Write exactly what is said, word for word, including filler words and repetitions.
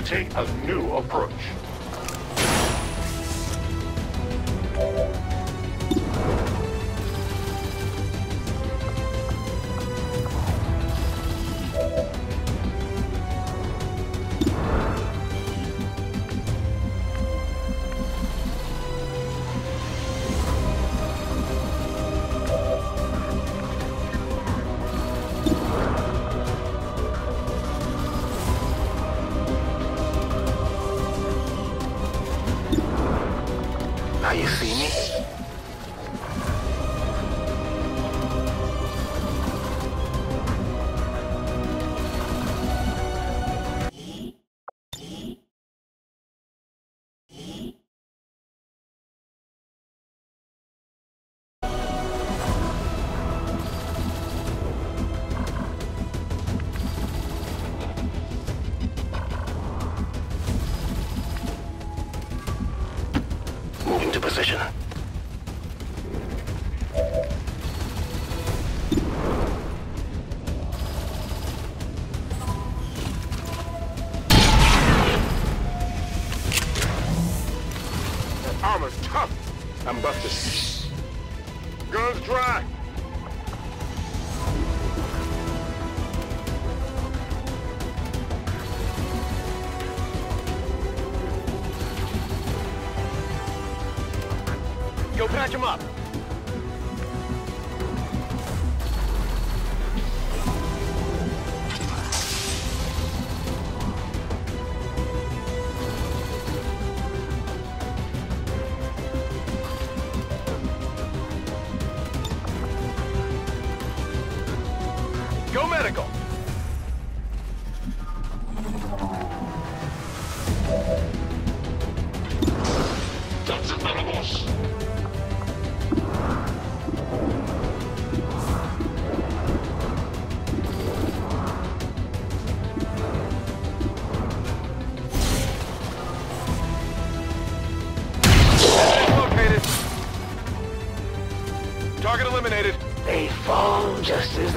take a new approach. Now you see me? Moving to position. That armor's tough. I'm busted. Guns dry. Go patch him up. Go medical. Located. Target eliminated. They fall just as